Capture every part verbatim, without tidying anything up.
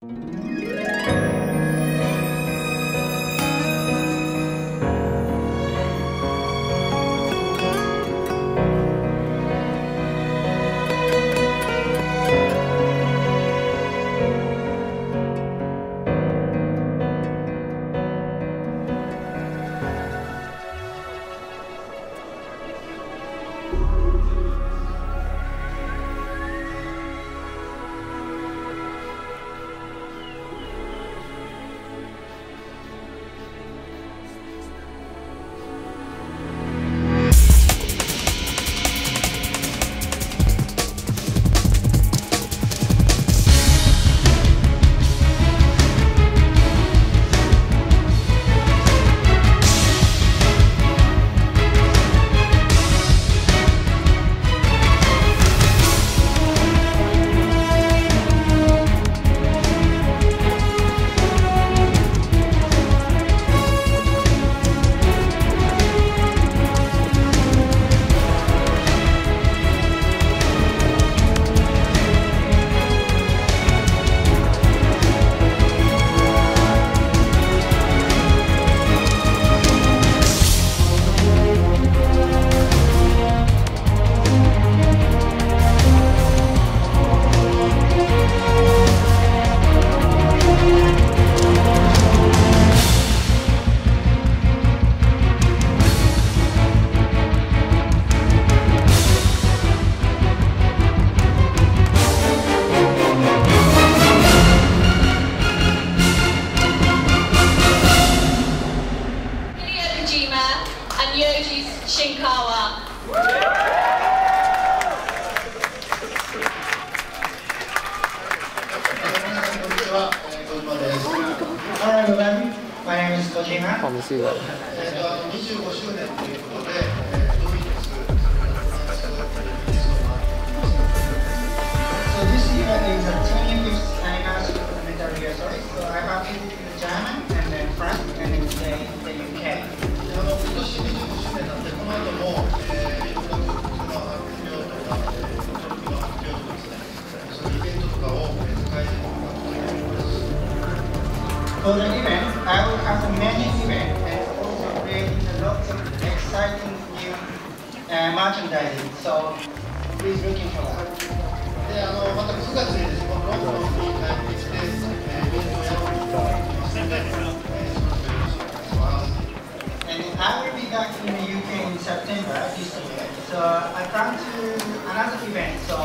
For the event, I will have many events and also creating lots of exciting new uh, merchandising. So please looking for that. で、あのまたくがつにですね、このロンドンに来日して、えー、イベントをやろうと思っていますので、えー、よろしくお願いします。And I will be back in the U K in September this year. So I plan to another event. So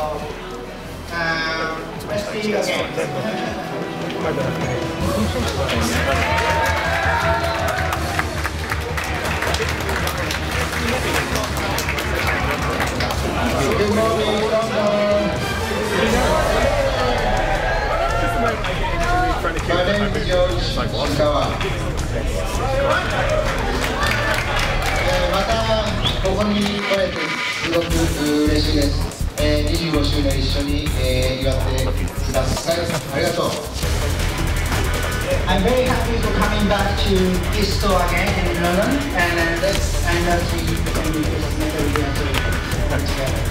um, let's see you again. またここに来れてすごく嬉しいです。えー、にじゅうごしゅうねん一緒に、えー、祝ってください。ありがとう。I'm very happy for coming back to this store again in London, and uh, let's and let's see if we can do this metal video together.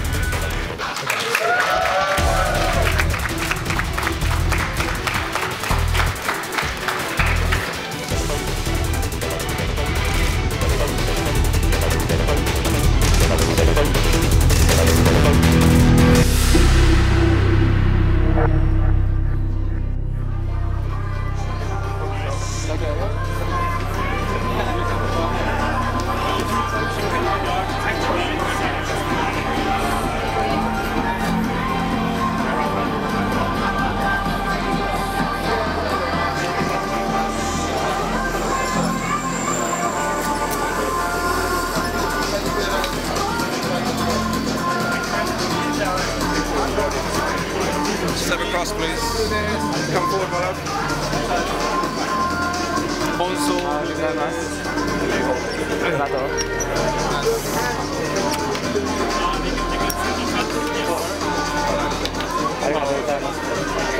Step across, please. Come forward, my love. Console. Arigatou.